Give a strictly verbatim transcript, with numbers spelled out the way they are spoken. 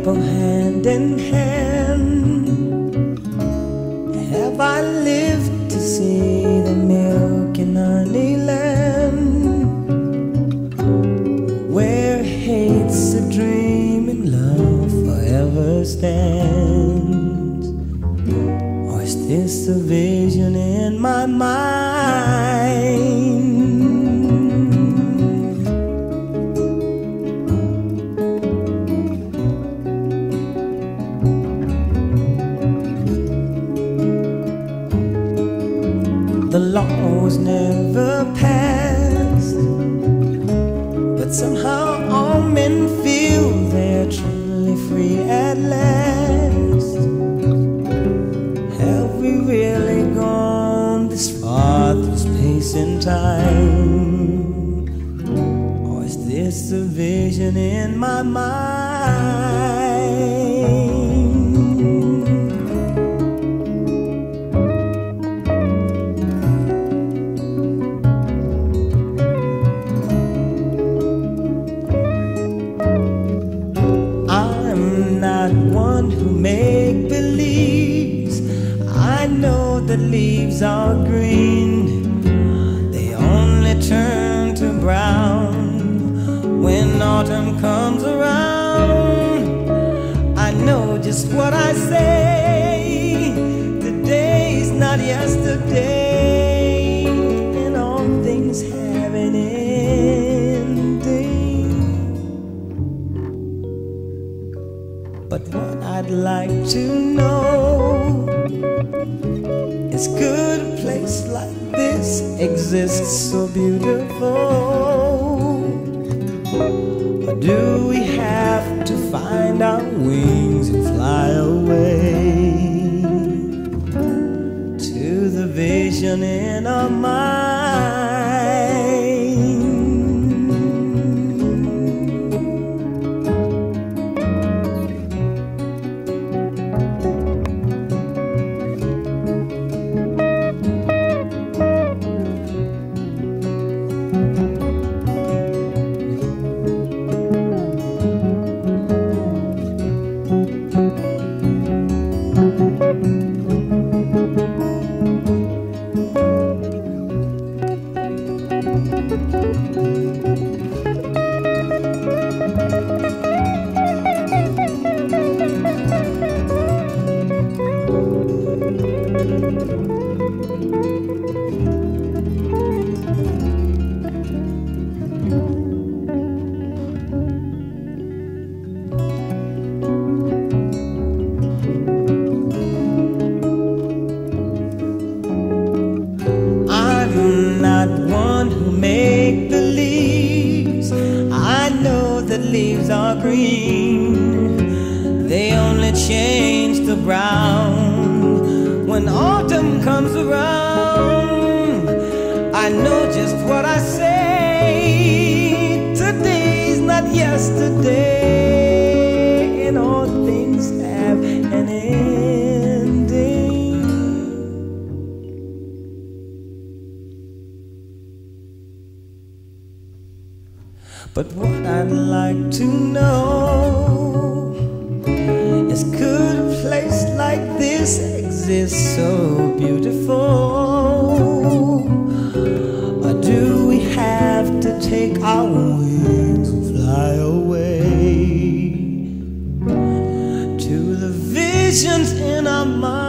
apple hand in hand. Have I lived to see the milk and honey land, where hate's a dream and love forever stands? Or is this a vision in my mind? The law was never passed, but somehow all men feel they're truly free at last. Have we really gone this far through space and time? Or is this a vision in my mind? Make believes. I know the leaves are green, they only turn to brown when autumn comes around. I know just what I say, today's not yesterday, and all things have an ending. But what I'd like to know is, could a place like this exist so beautiful? Or do we have to find our wings and fly away to the vision in our mind? Leaves are green, they only change to brown when autumn comes around. I know just what I say, today's not yesterday, and all things have an ending. But what I'd like to know is, could a place like this exist so beautiful? Or do we have to take our wings and fly away to the visions in our mind?